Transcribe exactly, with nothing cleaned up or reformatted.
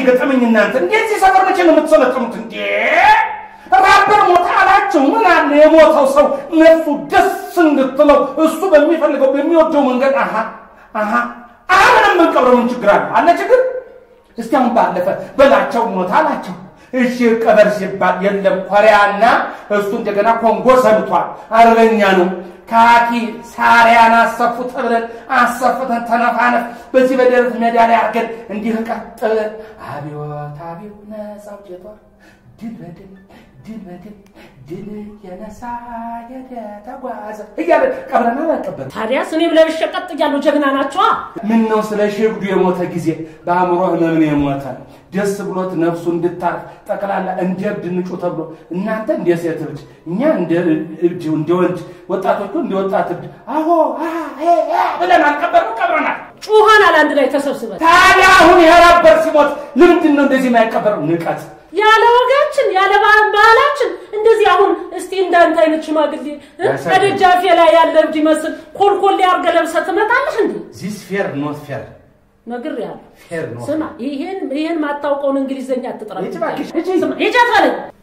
ገጠመኝ እናንተ እንዴት ሲሰፈር መቼ ነው የምትሰለጥኑት እንዴ ራበር ሞታላችሁ ምን አለ የሞተው ሰው ነፍሱ ደስ እንድትለው እሱ በሚፈልገው በሚወደው መንገድ አሃ አሃ አሁንም መንቀብረው ምን ችግር አለ አለ ችግር እስቲ አሁን ባለፈ በላቸው ሞታላችሁ እሺ ቀበር ሲባል የለም ኮሪያና እሱ እንደገና ኮንጎ ሰምቷል አረበኛ ነው ካኪ ሳሪያና አሰፉ ተብለን አሰፍተን ተነፋነፍ በዚህ በደረት ሜዳሊያ አርገን እንዲህ ቀጥ አብዮት አብዮት ነሳው ጀቷ ድል በድል ድል በድል ድል የነሳ የተጓዘ እያለ ቀብረና ማቀበል ታዲያስ እኔ ብለሽ ሸቀጥ ያለው ጀግና ናቸው ምን ነው ስለ ሸግዱ የሞተ ጊዜ በአእምሮ ህመም የሞተ ደስ ብሎት ነፍሱ እንድታርፍ ጠቅላላ እንደብድ ንጩ ተብሎ እናንተ እንደ ሴት ልጅ እኛ እንደ እብድ እንደ ወንድ ወጣቶቹ እንደ ወጣት እብድ አሆ አሄ ብለን አልቀበርነው ቀብረናል ጩኸናል አንድ ላይ ተሰብስበን ታዲያ አሁን ያራበር ሲሞት ለምንድን ነው እንደዚህ የማይቀበረው ንቀት ያለ ወጋችን ያለ ባህላችን እንደዚህ አሁን እስቲ እንዳንተ አይነት ሽማግሌ አደጃፊ ላይ ያለ እብድ ይመስል ኮልኮል ያርገ ለብሰ ትመጣለሽ እንዴ this fair not fair ነገር ያለ fair not ስማ ይሄን ይሄን ማታውቀውን እንግሊዘኛ አትጥራ እቺ ባክሽ እቺ ስማ ይቻታለኝ